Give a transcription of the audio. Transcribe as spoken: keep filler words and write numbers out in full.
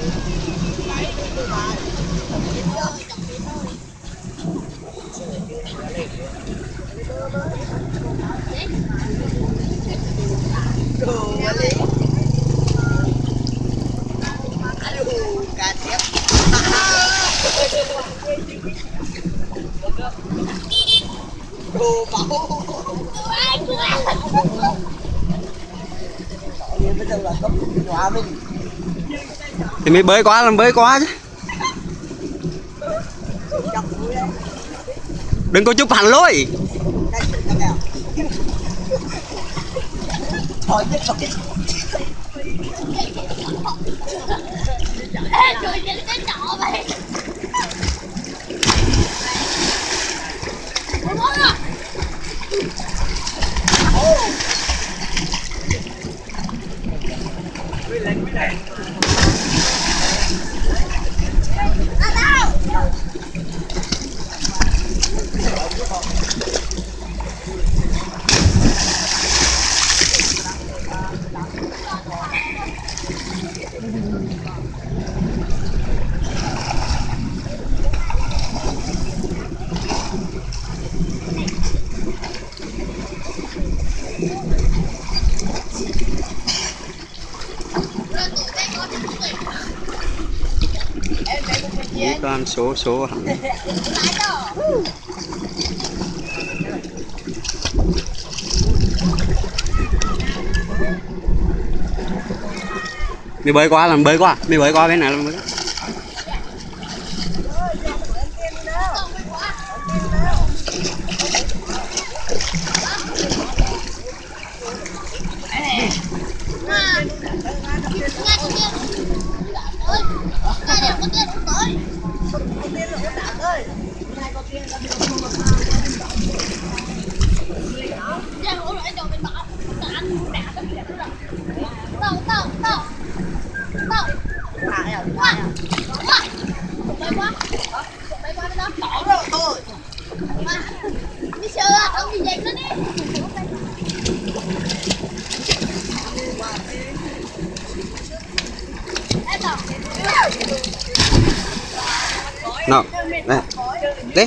Thì mới bơi quá làm bơi quá chứ. Đừng có chụp hẳn lôi. Toàn số số mi bơi qua làm bơi qua mi bơi qua bên này làm bơi. Nào, đây, đấy.